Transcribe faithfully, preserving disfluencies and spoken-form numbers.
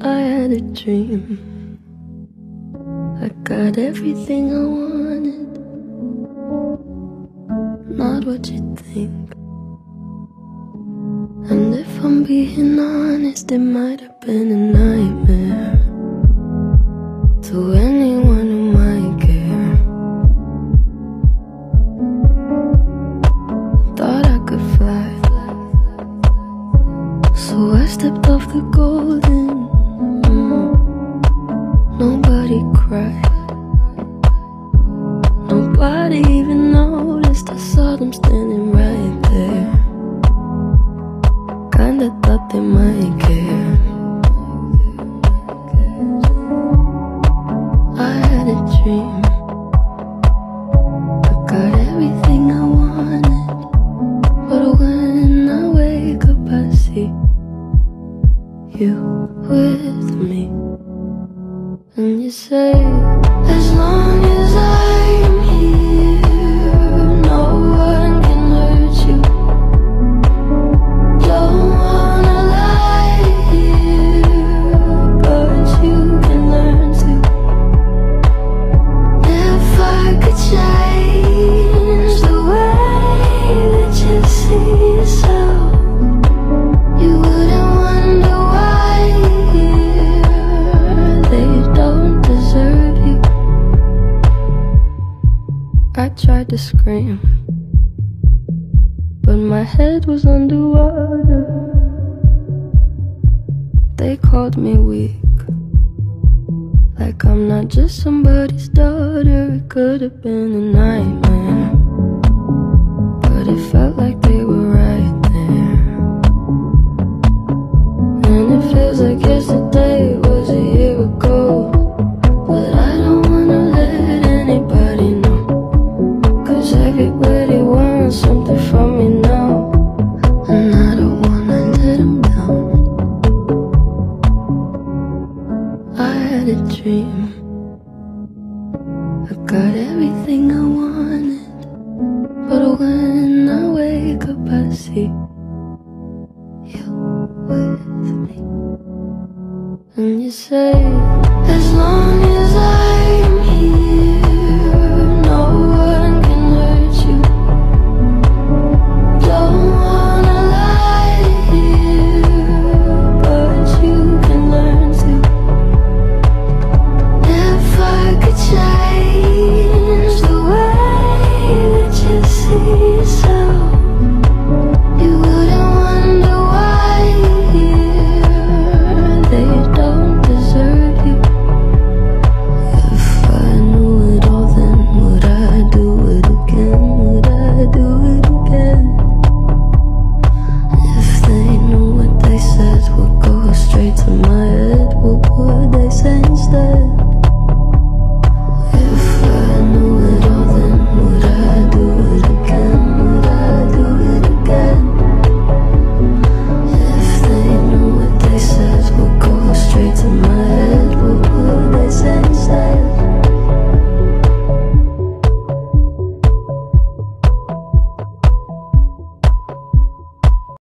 I had a dream. I got everything I wanted, not what you think. And if I'm being honest, it might have been a nightmare to anyone who might care. Thought I could fly, so I stepped off the golden. mm. Nobody cried, nobody even noticed. I saw them standing right there. Kinda thought they might care. I had a dream. I got everything I wanted, but when I wake up I see you with me. And you say, as long as I'm here, no one can hurt you. Don't wanna lie here, but you can learn to. If I could change the way that you see yourself, you wouldn't wonder why they don't deserve you. I tried to scream, but my head was underwater. They called me weak, like I'm not just somebody's daughter. It could have been a nightmare, but it felt like they were right there. And it feels like yesterday was a year ago, but I don't wanna let anybody know, 'cause everybody wants something from me now, and I don't wanna let them down. I had a dream. I got everything I wanted, but when I wake up I see you with me. And you say, as long as I'm here, no one can hurt you. Don't wanna lie here, but you can learn to. If I could change the way that you see yourself, you wouldn't wonder why they don't deserve you. If I knew it all, then would I do it again? Would I do it again? If they knew what they said would go straight to my head, what would they say instead?